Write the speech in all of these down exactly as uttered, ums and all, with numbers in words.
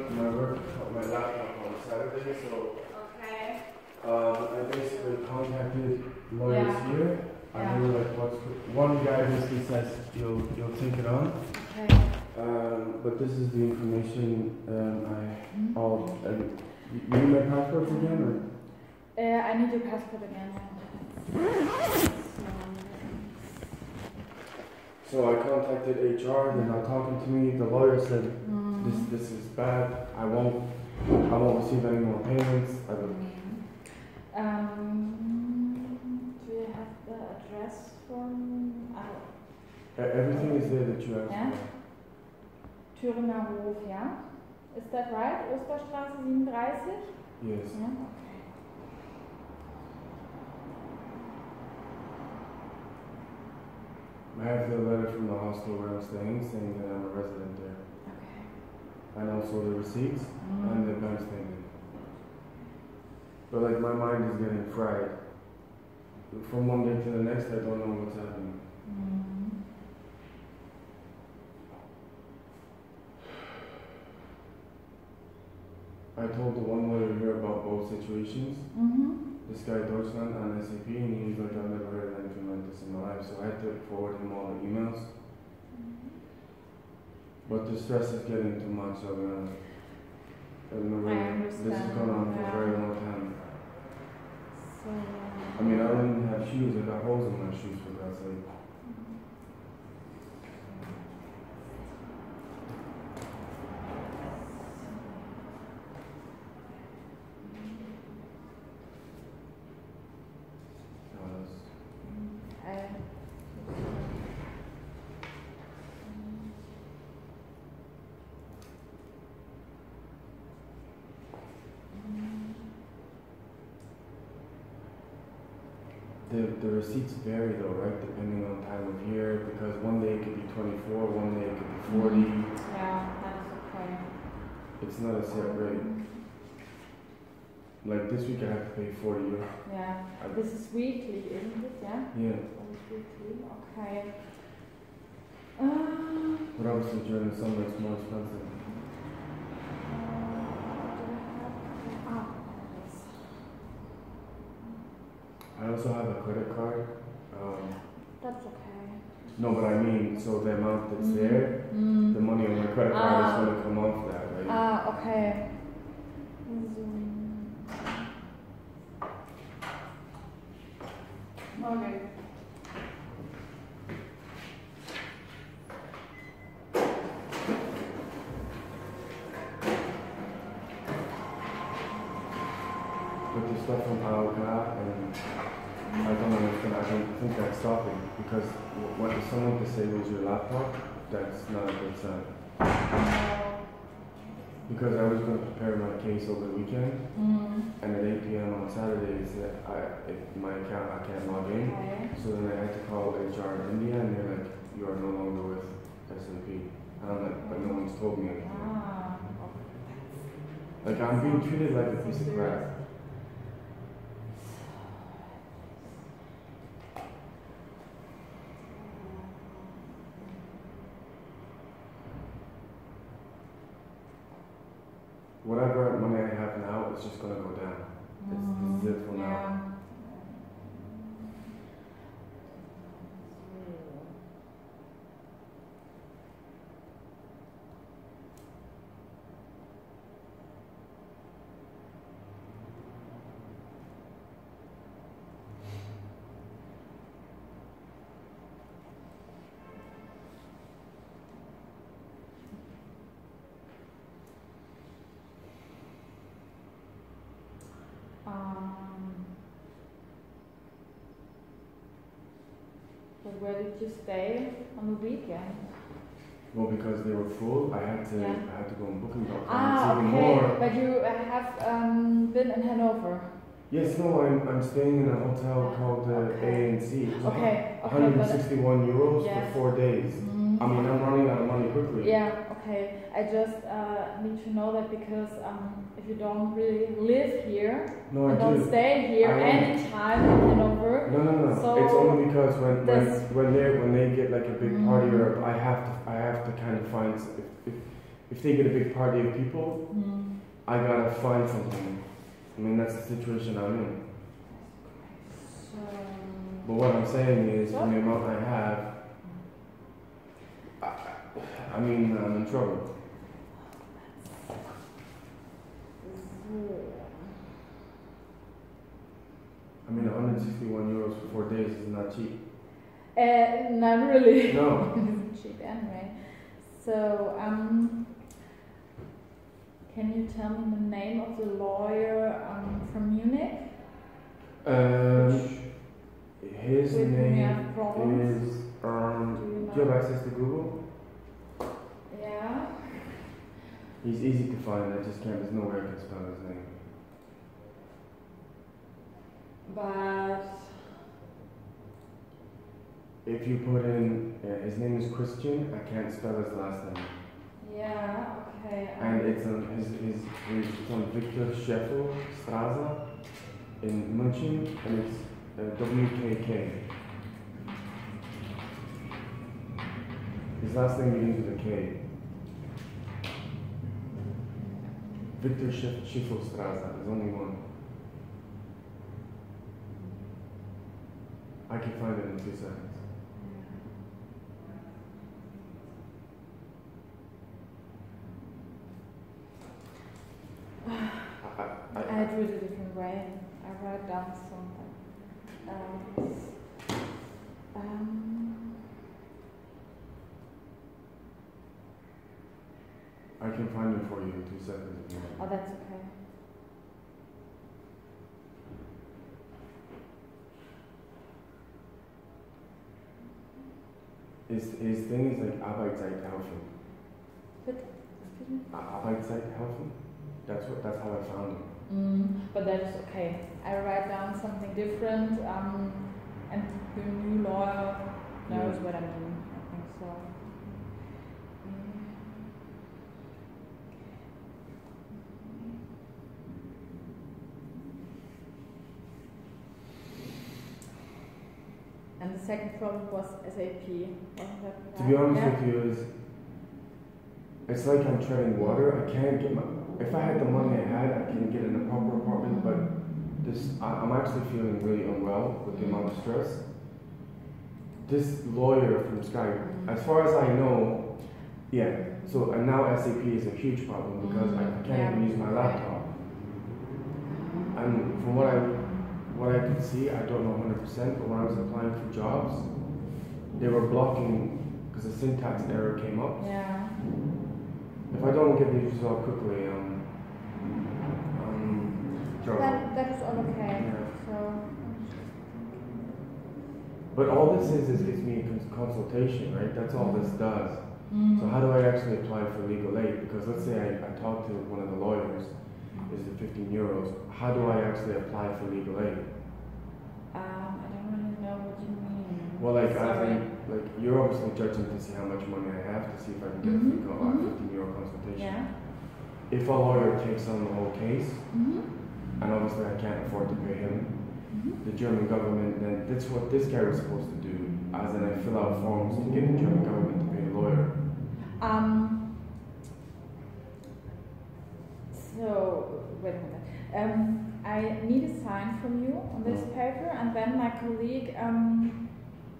my work, my laptop on Saturday, so okay. um, I basically contacted lawyers Yeah. here. Yeah. And they were like, what's one guy basically says you'll you'll take it on. Okay. Um, but this is the information um, I Mm-hmm. all. Um, you need my passports again, or? Uh, I need your passport again. So I contacted H R. They're not talking to me. The lawyer said Mm. this this is bad. I won't I won't receive any more payments. I don't. Um, do you have the address from? Oh. E- Everything is there that you asked Yeah. for. Thüringer Hof, yeah? Is that right? Osterstraße siebenunddreißig? Yes. Yeah, okay. I have the letter from the hostel where I'm staying saying that I'm a resident there. Okay. And also the receipts Mm. and the bank statement. But like my mind is getting fried. From one day to the next, I don't know what's happening. Mm. I told the one lawyer here about both situations. Mm-hmm. This guy Deutschland on S A P, and he was like, I've never heard of anything like this in my life. So I had to forward him all the emails. But the stress is getting too much. I'll be honest. I don't know, I really, understand. this is going on for Yeah. a very long time. So, I mean, I don't even have shoes. I got holes in my shoes for God's sake. I, The, the receipts vary though, right? Depending on time of year, because one day it could be twenty-four, one day it could be forty. yeah, that is okay. It's not a set rate. Like this week I have to pay forty euro. Yeah, I- this is weekly, isn't it? Yeah? Yeah, Always weekly, okay. Um, but obviously during the summer it's more expensive. Ah, I also have a credit card. Um, that's okay. no, but I mean, so the amount that's Mm. there, Mm. the money on my credit card Ah. is going to come off that, right? Ah, okay. Okay. But the stuff from A O K and I don't understand, I don't think that's stopping because w- when someone disables your laptop, that's not a good sign. Because I was going to prepare my case over the weekend, Mm. and at eight p m on Saturday, it said I, it, my account, I can't log in. Okay. So then I had to call H R in India, and they're like, you are no longer with S and P. And I'm like, but no one's told me anything. Ah, Like, I'm being treated like a piece of crap. Whatever money I have now, it's just going to go down. This, this is it for now. yeah. Um, but where did you stay on the weekend? Well, because they were full, I had to Yeah. I had to go and booking dot com. Ah, It's even okay. more. But you uh, have um, been in Hanover. Yes, no, I'm, I'm staying in a hotel called the Okay. A and C. It was Okay, okay, one hundred but sixty-one euros Yes. for four days. Mm. I mean, I'm running out of money quickly. Yeah, okay. I just uh, need to know that because um, if you don't really live here No, I and don't do. stay here I am. anytime in Hanover, No, no, no. So it's only because when when this- when they when they get like a big party Mhm. or I have to I have to kind of find s- if, if if they get a big party of people, Mm. I gotta find something. I mean, that's the situation I'm in. So, But what I'm saying is, So? from the amount I have, I, I mean, I'm in trouble. I mean, one hundred sixty-one euros for four days is not cheap. Uh, not really. No. It isn't cheap anyway. So, um, can you tell me the name of the lawyer um, from Munich? Um, his With whom you have name problems? is, um, Do you know? do you have access to Google? Yeah. He's easy to find, I just can't, there's no way I can spell his name. But If you put in, uh, his name is Christian, I can't spell his last name. yeah, okay. Um, And it's on, his, his, his, it's on Victor Scheffel Straße in München, and it's uh, W K K. His last name begins with a K. Victor Scheffel Straße, there's only one. I can find it in two seconds. I, I, I do it a different way. I write down something. Um, um, I can find it for you in two seconds if you oh, want. that's okay. His, his thing is like Arbeitszeit helfen. But, excuse me? Arbeitszeit helfen? That's what. That's how I found him. Mm, but that's okay. I write down something different, um, and the new lawyer knows Yeah. what I mean. I think so. Mm. And the second problem was S A P. Wasn't that To be right? honest Yeah. with you, is it's like I'm treading water. I can't get my. If I had the money I had, I can get in a proper apartment. But this, I, I'm actually feeling really unwell with the amount of stress. This lawyer from Sky, as far as I know, yeah. So and now S A P is a huge problem because I can't Yeah. even use my laptop. And from what I what I could see, I don't know one hundred percent. But when I was applying for jobs, they were blocking because a syntax error came up. Yeah. If I don't get these resolved quickly, um, um, trouble. That that is all okay. Yeah. So. But all this is is gives me a cons- consultation, right? That's all this does. Mm. So how do I actually apply for legal aid? Because let's say I, I talk to one of the lawyers, is it fifteen euros? How do I actually apply for legal aid? Um, I don't really know what you mean. Well, like I Sorry. think, like you're obviously judging to see how much money I have to see if I can get Mhm, a free co- uh, mhm. fifteen euro consultation. Yeah. If a lawyer takes on the whole case, Mhm. and obviously I can't afford to pay him, Mhm. the German government, then that's what this guy was supposed to do, as in I fill out forms to get the German government to pay the lawyer. Um. So wait a minute. Um, I need a sign from you on this Mm. paper, and then my colleague. Um.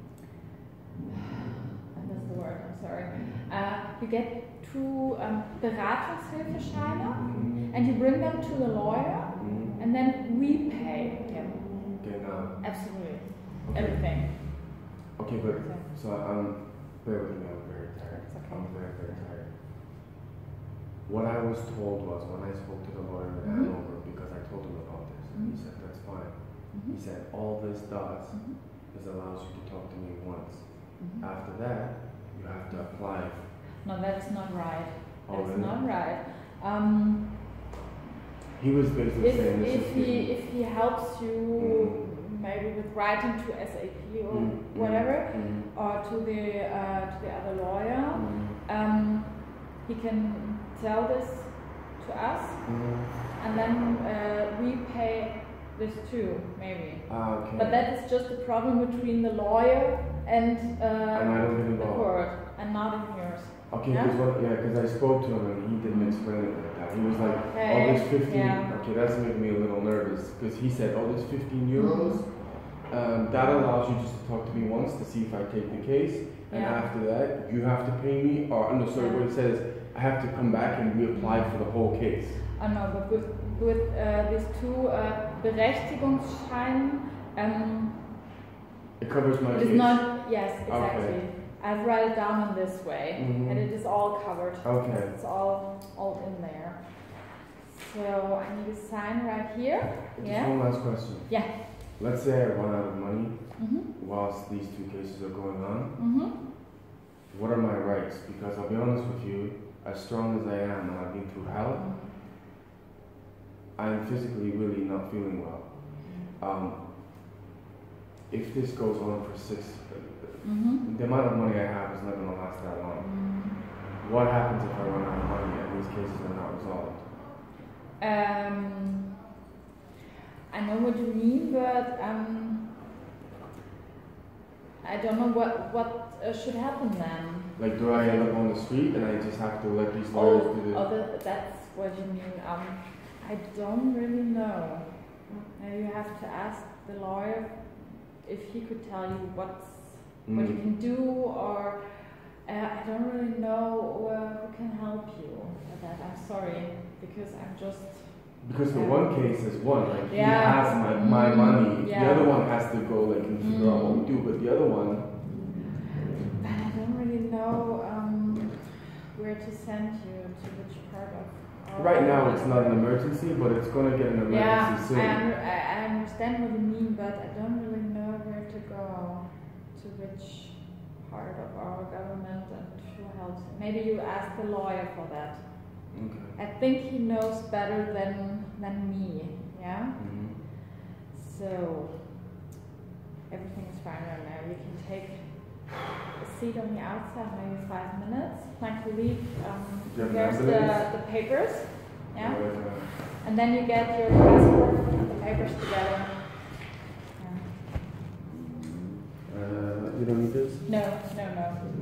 That's the word. I'm sorry. Uh, you get two um, Beratungshilfescheine, Mhm. and you bring them to the lawyer, Mhm. and then we pay him. Okay, now. Absolutely. Okay. Everything. Okay, but Okay. so I'm. Bear with me. I'm very tired. It's okay. I'm very very tired. What I was told was when I spoke to the lawyer in Mhm. Hanover, because I told him about this, and he Mhm. said that's fine. Mhm. He said all this does Mhm. is allows you to talk to me once. Mhm. After that, you have to apply. No, that's not right. Oh, That's really? not right. Um, He was basically if saying this if is he getting- if he helps you Mhm. maybe with writing to S A P or Mhm. whatever, Mhm. or to the uh, to the other lawyer, Mhm. um, he can tell this to us, Mhm. and then uh, we pay this too, maybe. Ah, okay. But that is just a problem between the lawyer and uh, And I don't get the involved. court, and not in yours. Okay, Okay, Yeah? because yeah, because I spoke to him and he didn't explain it like that. He was like, Okay, oh, this fifteen, yeah. okay, that's making me a little nervous. Because he said, oh, this fifteen euros, um, that allows you just to talk to me once to see if I take the case. And Yeah. after that, you have to pay me, or no, sorry, Yeah. what it says, I have to come back and reapply for the whole case. Oh no, but with, with uh, these two uh, Berechtigungsschein, um, It covers my it case. is not, yes, exactly. Okay. I've write it down in this way, Mhm. and it is all covered. Okay. It's all all in there. So I need to sign right here. Just Yeah. one last question. Yeah. Let's say I run out of money Mhm. whilst these two cases are going on. Mhm. What are my rights? Because I'll be honest with you, as strong as I am and I've been through hell, I'm physically really not feeling well. Um, if this goes on for six, Mhm. the amount of money I have is not going to last that long. What happens if I run out of money and these cases are not resolved? Um, I know what you mean, but um, I don't know what what uh, should happen then. Like, do I end up on the street and I just have to let these lawyers Oh, do the... oh that, that's what you mean. Um, I don't really know. Uh, you have to ask the lawyer if he could tell you what's what you Mm. can do, or uh, I don't really know uh, who can help you with that. I'm sorry, because I'm just. Because the Yeah. one case is one, like he Yeah. has my, my Mm, money. The yeah. other one has to go like and figure out what we do, but the other one, But I don't really know um, where to send you, to which part of. our right now it's not an government. emergency, but it's gonna get an emergency Yeah, soon. I, under, I I understand what you mean, but I don't really know where to go, to which part of our government and who helps. Maybe you ask the lawyer for that. Okay. I think he knows better than than me. Yeah. Mhm. So everything is fine right now. You can take a seat on the outside, maybe five minutes. My colleague um, Do you have prepares an the, ambulance? the papers. Yeah. Like, uh, And then you get your passport and the papers together. Yeah. uh, you don't need this? No, no, no.